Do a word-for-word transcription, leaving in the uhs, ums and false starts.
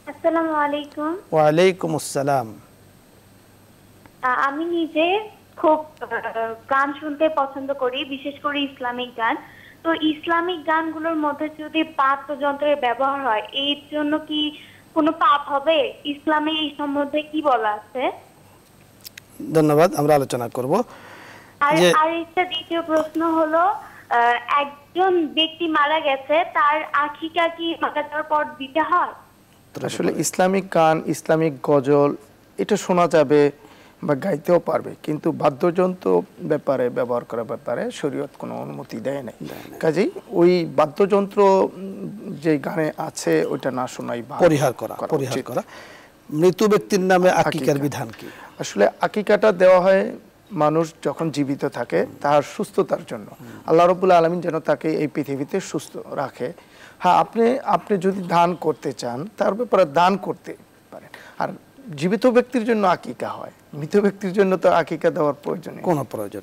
আসসালামু আলাইকুম। ওয়ালাইকুম আসসালাম। আ- আমি নিজে খুব আহ, গান শুনতে পছন্দ করি, বিশেষ করে ইসলামিক গান। তো ইসলামিক গানগুলোর মধ্যে যদি বাদ্যযন্ত্রের ব্যবহার হয়, এর জন্য কি কোনো পাপ হবে? ইসলামে এই সম্বন্ধে কি বলা আছে? ধন্যবাদ, আমরা আলোচনা করব। আর যে আর একটা দ্বিতীয় প্রশ্ন হলো, আহ, একজন ব্যক্তি মারা গেছে, তার আকিকা কি মারা যাওয়ার পর দিতে হয়? আসলে ইসলামিক গান, ইসলামিক গজল এটা শোনা যাবে বা গাইতেও পারবে, কিন্তু বাদ্যযন্ত্র ব্যাপারে ব্যবহার করার ব্যাপারে শরীয়ত কোনো অনুমতি দেয় নাই। কাজেই ওই বাদ্যযন্ত্র যে গানে আছে ওইটা না শোনাই ভালো, পরিহার করা পরিহার করা। মৃত ব্যক্তির নামে আকিকার বিধান কি? আসলে আকিকাটা দেওয়া হয় মানুষ যখন জীবিত থাকে তার সুস্থতার জন্য, আল্লাহ রাব্বুল আলামিন যেন তাকে এই পৃথিবীতে সুস্থ রাখে। হ্যাঁ, আপনি আপনি যদি দান করতে চান তার ব্যাপারে দান করতে পারেন। আর জীবিত ব্যক্তির জন্য আকিকা হয়, মৃত ব্যক্তির জন্য তো আকিকা দেওয়ার প্রয়োজন নেই। কোনো প্রয়োজন